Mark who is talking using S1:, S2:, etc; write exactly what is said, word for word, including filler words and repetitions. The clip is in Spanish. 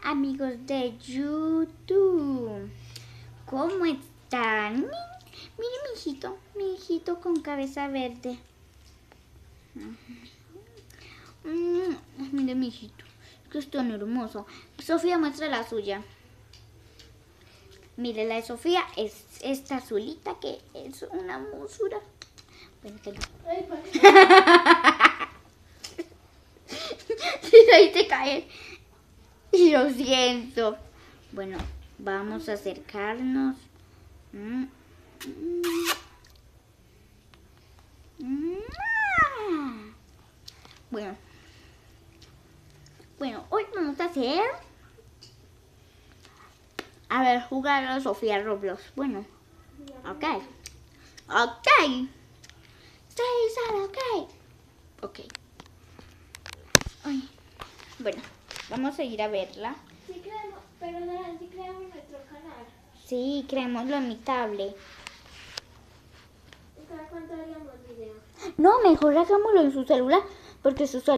S1: amigos de YouTube, ¿cómo están? Mire, mi hijito, mi hijito con cabeza verde. Mm, mire mi hijito, que es tan hermoso. Sofía, muestra la suya. Mire, la de Sofía es esta azulita que es una musura. Bueno, que no. Ahí te cae. Y lo siento. Bueno, vamos a acercarnos. Mm. Mm. Bueno. Bueno, hoy vamos a hacer... A ver, jugar a Sofía Roblox. Bueno. Ok. Ok. Sí, ok. Ok. Ay. Bueno, vamos a ir a verla.
S2: Sí creamos, pero no, sí creamos nuestro canal.
S1: Sí, creémoslo en mi tablet.
S2: ¿Y cada cuánto haríamos video?
S1: No, mejor hagámoslo en su celular, porque su celular